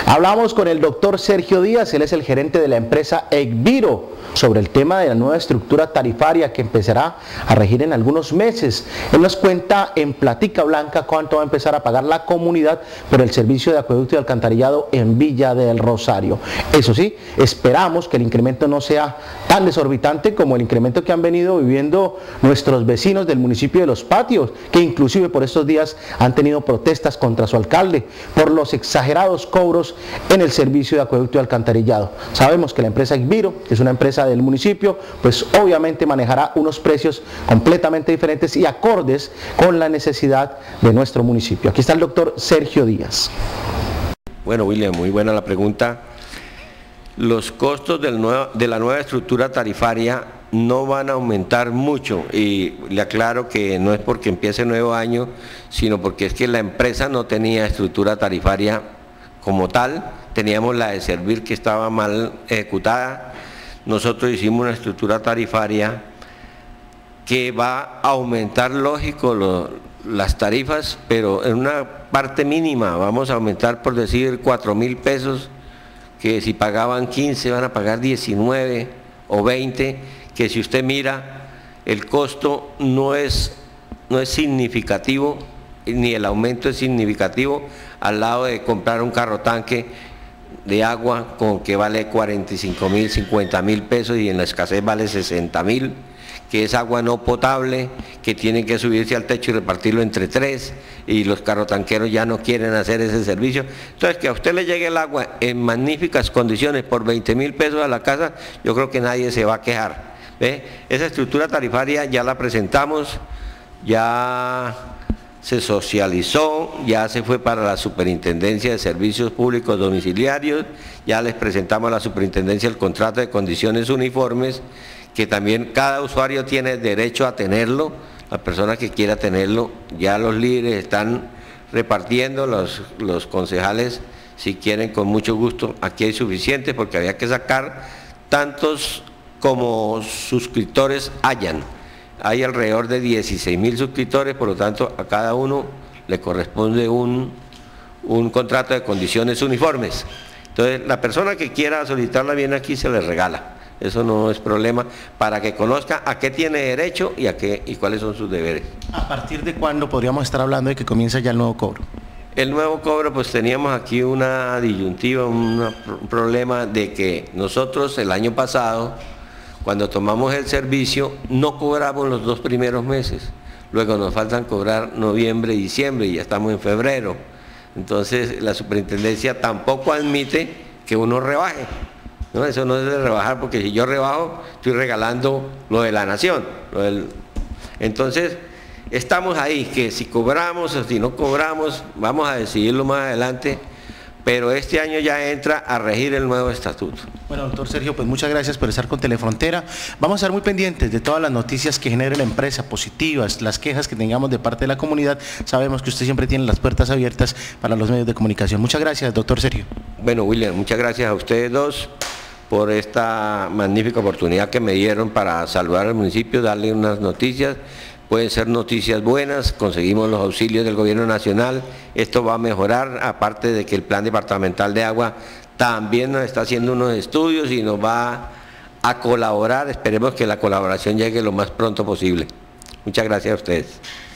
Hablamos con el doctor Sergio Díaz, él es el gerente de la empresa Ecviro, sobre el tema de la nueva estructura tarifaria que empezará a regir en algunos meses. Él nos cuenta en Platica Blanca cuánto va a empezar a pagar la comunidad por el servicio de acueducto y alcantarillado en Villa del Rosario. Eso sí, esperamos que el incremento no sea tan desorbitante como el incremento que han venido viviendo nuestros vecinos del municipio de Los Patios, que inclusive por estos días han tenido protestas contra su alcalde por los exagerados cobros en el servicio de acueducto y alcantarillado. Sabemos que la empresa Ecviro, que es una empresa del municipio, pues obviamente manejará unos precios completamente diferentes y acordes con la necesidad de nuestro municipio. Aquí está el doctor Sergio Díaz. Bueno, William, muy buena la pregunta. Los costos de la nueva estructura tarifaria no van a aumentar mucho, y le aclaro que no es porque empiece el nuevo año, sino porque es que la empresa no tenía estructura tarifaria como tal. Teníamos la de Servir, que estaba mal ejecutada. Nosotros hicimos una estructura tarifaria que va a aumentar, lógico, las tarifas, pero en una parte mínima. Vamos a aumentar, por decir, 4.000 pesos, que si pagaban 15 van a pagar 19 o 20, que si usted mira, el costo no es significativo, ni el aumento es significativo, al lado de comprar un carro tanque de agua con que vale 45.000, 50.000 pesos, y en la escasez vale 60.000, que es agua no potable, que tienen que subirse al techo y repartirlo entre 3, y los carrotanqueros ya no quieren hacer ese servicio. Entonces, que a usted le llegue el agua en magníficas condiciones por 20.000 pesos a la casa, yo creo que nadie se va a quejar. ¿Ve? Esa estructura tarifaria ya la presentamos, ya se socializó, ya se fue para la Superintendencia de Servicios Públicos Domiciliarios, ya les presentamos a la Superintendencia el contrato de condiciones uniformes, que también cada usuario tiene derecho a tenerlo, la persona que quiera tenerlo. Ya los líderes están repartiendo, los concejales, si quieren, con mucho gusto. Aquí hay suficientes, porque había que sacar tantos como suscriptores hayan. Hay alrededor de 16.000 suscriptores, por lo tanto a cada uno le corresponde un contrato de condiciones uniformes. Entonces, la persona que quiera solicitarla bien aquí se le regala. Eso no es problema, para que conozca a qué tiene derecho y cuáles son sus deberes. ¿A partir de cuándo podríamos estar hablando de que comienza ya el nuevo cobro? El nuevo cobro, pues teníamos aquí una disyuntiva, un problema de que nosotros el año pasado, cuando tomamos el servicio, no cobramos los 2 primeros meses. Luego nos faltan cobrar noviembre y diciembre, y ya estamos en febrero. Entonces la superintendencia tampoco admite que uno rebaje. No, eso no es de rebajar, porque si yo rebajo, estoy regalando lo de la nación. Entonces, estamos ahí, que si cobramos o si no cobramos, vamos a decidirlo más adelante, pero este año ya entra a regir el nuevo estatuto. Bueno, doctor Sergio, pues muchas gracias por estar con Telefrontera. Vamos a estar muy pendientes de todas las noticias que genere la empresa, positivas, las quejas que tengamos de parte de la comunidad. Sabemos que usted siempre tiene las puertas abiertas para los medios de comunicación. Muchas gracias, doctor Sergio. Bueno, William, muchas gracias a ustedes dos por esta magnífica oportunidad que me dieron para saludar al municipio, darle unas noticias. Pueden ser noticias buenas, conseguimos los auxilios del gobierno nacional, esto va a mejorar, aparte de que el plan departamental de agua también nos está haciendo unos estudios y nos va a colaborar. Esperemos que la colaboración llegue lo más pronto posible. Muchas gracias a ustedes.